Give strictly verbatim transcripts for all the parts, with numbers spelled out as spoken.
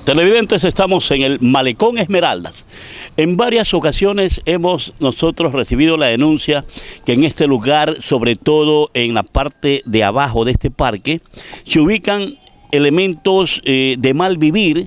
Televidentes, estamos en el Malecón Esmeraldas. En varias ocasiones hemos nosotros recibido la denuncia que en este lugar, sobre todo en la parte de abajo de este parque, se ubican elementos eh, de mal vivir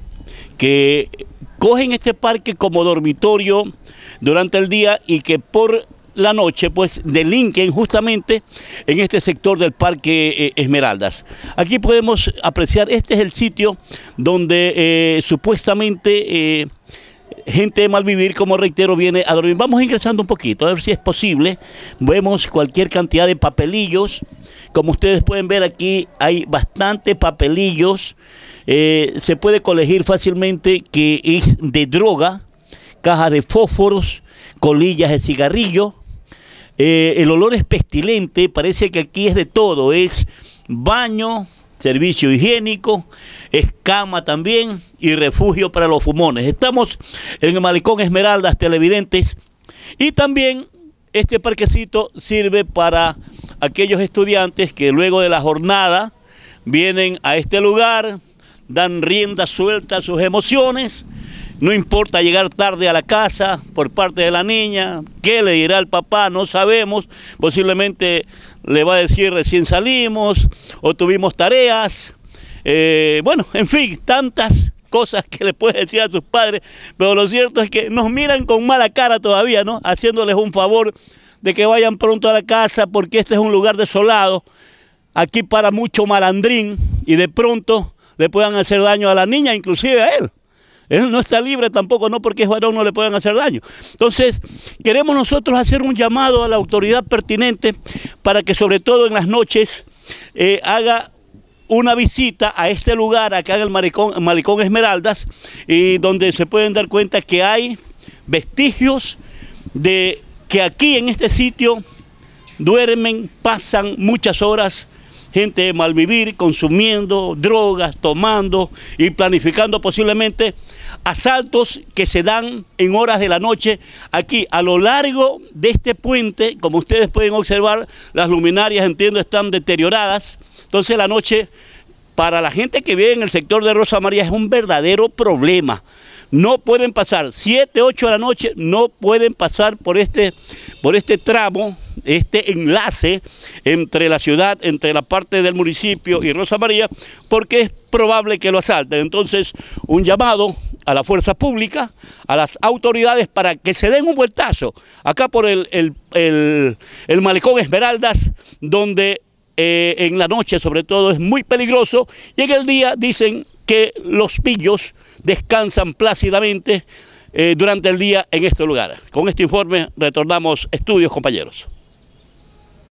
que cogen este parque como dormitorio durante el día y que por la noche pues delinquen justamente en este sector del Parque eh, Esmeraldas. Aquí podemos apreciar, este es el sitio donde eh, supuestamente eh, gente de mal vivir, como reitero, viene a dormir. Vamos ingresando un poquito, a ver si es posible. Vemos cualquier cantidad de papelillos. Como ustedes pueden ver, aquí hay bastante papelillos. Eh, se puede colegir fácilmente que es de droga, cajas de fósforos, colillas de cigarrillo. Eh, el olor es pestilente, parece que aquí es de todo, es baño, servicio higiénico, es cama también y refugio para los fumones. Estamos en el Malecón Esmeraldas, televidentes, y también este parquecito sirve para aquellos estudiantes que luego de la jornada vienen a este lugar, dan rienda suelta a sus emociones. No importa llegar tarde a la casa por parte de la niña, qué le dirá el papá, no sabemos, posiblemente le va a decir recién salimos o tuvimos tareas, eh, bueno, en fin, tantas cosas que le puede decir a sus padres, pero lo cierto es que nos miran con mala cara todavía, ¿no? Haciéndoles un favor de que vayan pronto a la casa porque este es un lugar desolado, aquí para mucho malandrín y de pronto le puedan hacer daño a la niña, inclusive a él. Él no está libre tampoco, no porque es varón no le pueden hacer daño. Entonces, queremos nosotros hacer un llamado a la autoridad pertinente para que sobre todo en las noches eh, haga una visita a este lugar, acá en el Malecón, Malecón Esmeraldas, y donde se pueden dar cuenta que hay vestigios de que aquí en este sitio duermen, pasan muchas horas gente de malvivir, consumiendo drogas, tomando y planificando posiblemente asaltos que se dan en horas de la noche aquí a lo largo de este puente. Como ustedes pueden observar, las luminarias, entiendo, están deterioradas. Entonces la noche para la gente que vive en el sector de Rosa María es un verdadero problema. No pueden pasar, siete, ocho de la noche, no pueden pasar por este, por este tramo, este enlace entre la ciudad, entre la parte del municipio y Rosa María, porque es probable que lo asalten. Entonces, un llamado a la fuerza pública, a las autoridades para que se den un vueltazo acá por el, el, el, el Malecón Esmeraldas, donde eh, en la noche sobre todo es muy peligroso y en el día dicen que los pillos descansan plácidamente eh, durante el día en este lugar. Con este informe retornamos estudios, compañeros.